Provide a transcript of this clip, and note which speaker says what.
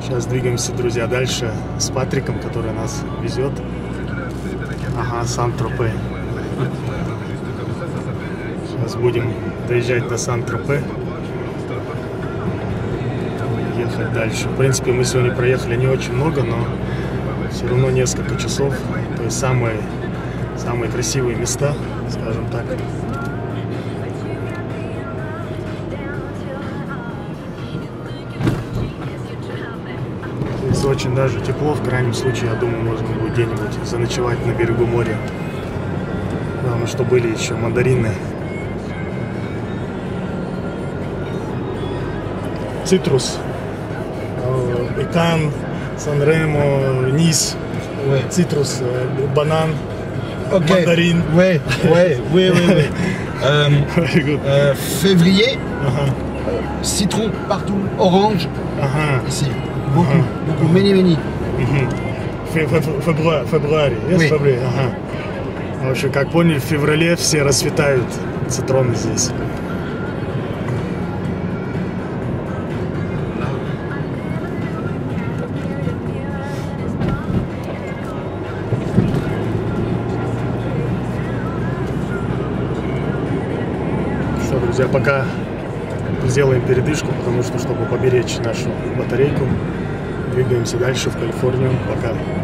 Speaker 1: Сейчас двигаемся, друзья, дальше с Патриком, который нас везет. Ага, Сан-Тропе. Сейчас будем доезжать до Сан-Тропе. Ехать дальше. В принципе, мы сегодня проехали не очень много, но все равно несколько часов. То есть самые красивые места, скажем так. Здесь очень даже тепло. В крайнем случае, я думаю, можно будет где-нибудь заночевать на берегу моря. Главное, что были еще мандарины. Цитрус. Пекан, Сан-Ремо, Низ. Цитрус, банан.
Speaker 2: Okay.
Speaker 1: Mandarine.
Speaker 2: Oui. Février, citron partout, orange, ici. Beaucoup, many.
Speaker 1: Февраль.
Speaker 2: Oui.
Speaker 1: В общем, как поняли, в феврале все расцветают цитроны здесь. Что, друзья, пока сделаем передышку, потому что, чтобы поберечь нашу батарейку, двигаемся дальше в Калифорнию. Пока.